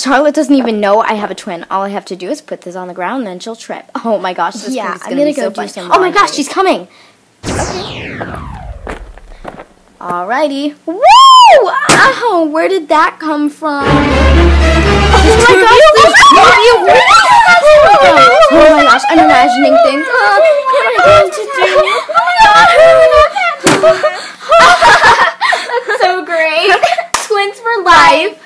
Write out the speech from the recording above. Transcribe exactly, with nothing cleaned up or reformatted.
Charlotte doesn't even know I have a twin. All I have to do is put this on the ground, and then she'll trip. Oh my gosh, this yeah, is I'm gonna, gonna be go so do fun. some Oh my gosh, laundry. she's coming. Okay. Alrighty. Woo! Oh, where did that come from? Oh my gosh, this baby, where did that come from? Oh my gosh, I'm imagining things. Oh, what am I going to do? Oh my god. That's so great. Twins for life.